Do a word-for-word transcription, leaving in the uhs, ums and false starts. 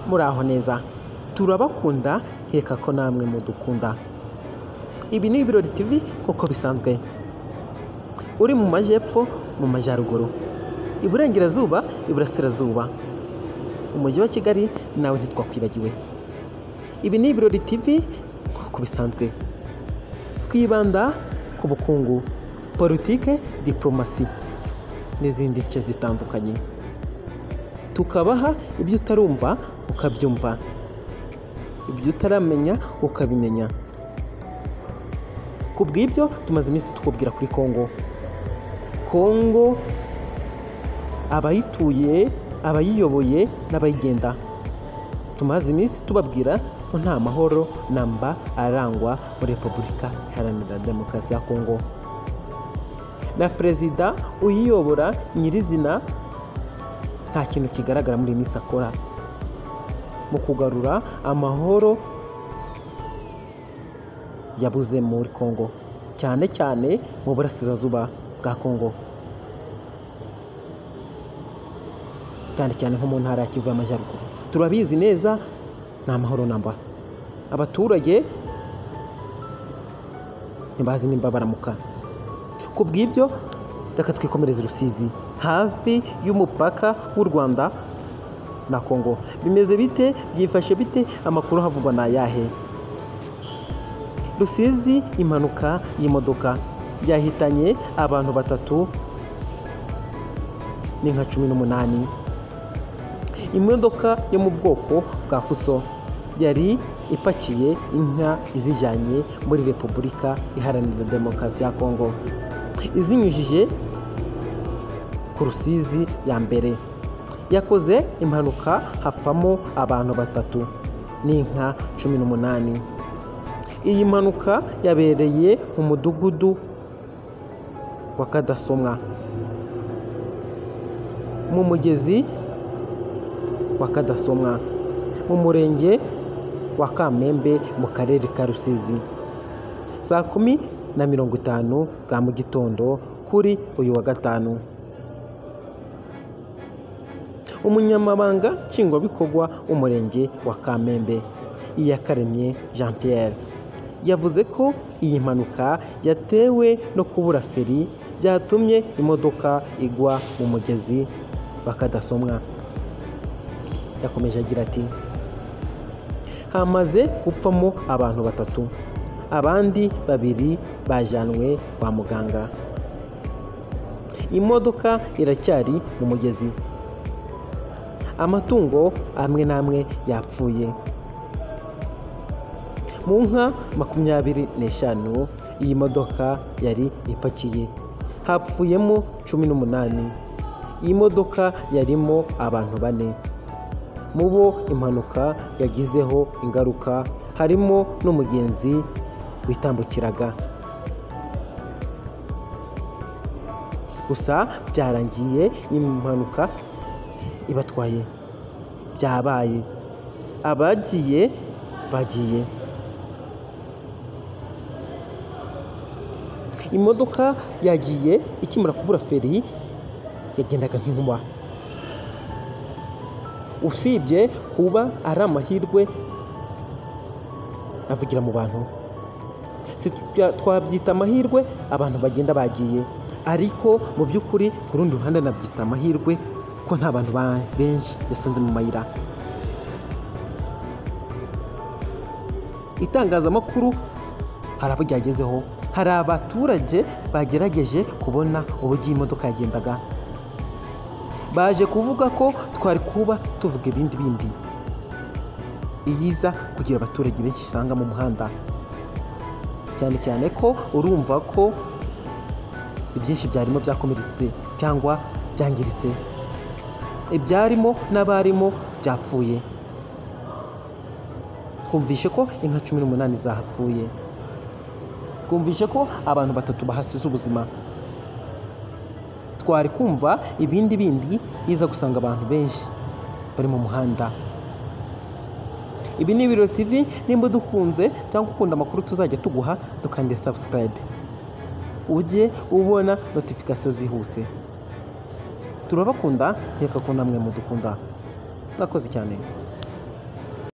muraho neza, turabakunda nkeka ko namwe mudukunda. Ibi ni Ibirori T V nk'uko bisanzwe, uri mu majyepfo, mu majyaruguru, iburengerazuba, iburasirazuba, umujyi wa Kigali nawe ntitwakwibagiwe. Ibi ni Ibirori T V nk'uko bisanzwe, twibanda ku bukungu, politike, diplomasi n'izindi nce zitandukanye, tukabaha ibyo utarumva ukabyumva, ibyo utaramenya ukabimenya. Ku bw'ibyo tumaze iminsi tukubwira kuri Kongo. Kongo, abayituye, abayiyoboye n'abayigenda, tumaze iminsi tubabwira ko nta mahoro namba arangwa muri Repubulika Iharanira Demokarasi ya Kongo, na perezida uyiyobora nyirizina nta kintu kigaragara muri iyi minsi akora mu kugarura amahoro yabuze muri Kongo, cyane cyane mu burasirazuba bwa Kongo, cyane cyane nko mu ntara ya Kivu y'Amajyaruguru. Turabizi neza nta mahoro namba, abaturage ntibazi nimba baramuka. Ku bw'ibyo reka twikomereze Rusizi, hafi y'umupaka w'u Rwanda na Kongo. Bimeze bite? Byifashe bite? Amakuru havugwa na ayahe? Rusizi, impanuka y'imodoka yahitanye abantu batatu n'inka cumi n'umunani. Imodoka yo mu bwoko bwa fuso yari ipakiye inka izijyanye muri Repubulika Iharanira Demokarasi ya Kongo, izinyujije ku Rusizi ya mbere. Yakoze impanuka hapfamo abantu batatu n'inka cumi n'umunani. Iyi mpanuka yabereye mu mudugudu wa Kadasomwa, mu mugezi wa Kadasomwa, mu murenge wa Kamembe, mu karere ka Rusizi, saa kumi na mirongo itanu za mu gitondo kuri uyu wa gatanu. Umunyamabanga nshingwabikorwa w'umurenge wa Kamembe, Iyakaremye Jean Pierre, yavuze ko iyi mpanuka yatewe no kubura feri byatumye imodoka igwa mu mugezi wa Kadasomwa. Yakomeje agira ati, hamaze gupfamo abantu batatu, abandi babiri bajyanwe kwa muganga. Imodoka iracyari mu mugezi, amatungo amwe n'amwe yapfuye. Mu nka makumyabiri n'eshanu iyi modoka yari ipakiye, hapfuyemo cumi n'umunani. Iyi modoka yarimo abantu bane, mu bo impanuka yagizeho ingaruka harimo n'umugenzi witambukiraga. Gusa byarangiye iyi mpanuka ibatwaye, byabaye, abagiye bagiye. Imodoka yagiye ikimara kubura feri, yagendaga nk'inkuba. Usibye kuba ari amahirwe avugira mu bantu, twabyita amahirwe abantu bagenda bagiye, ariko mu by'ukuri ku rundi ruhande nabyita amahirwe ko nta bantu benshi yasanze mu mayira. Itangazamakuru hari abo ryagezeho, hari abaturage bagerageje kubona uburyo iyi modoka yagendaga, baje kuvuga ko twari kuba tuvuga ibindi bindi, iyiza kugira abaturage benshi isanga mu muhanda, cyane cyane ko urumva ko ibyinshi byarimo byakomeretse cyangwa byangiritse, ibyarimo n'abarimo byapfuye. Kumvishe ko inka cumi n'umunani zahapfuye, kumvishe ko abantu batatu bahasize ubuzima. Twari kumva ibindi bindi biza gusanga abantu benshi bari mu muhanda. Ibi ni Ibirori T V, nimba dukunze cyangwa ukunda amakuru tuzajya tuguha, dukande subscribe ujye ubona notification zihuse. Turabakunda nkeka ko namwe mudukunda. Mwakoze cyane.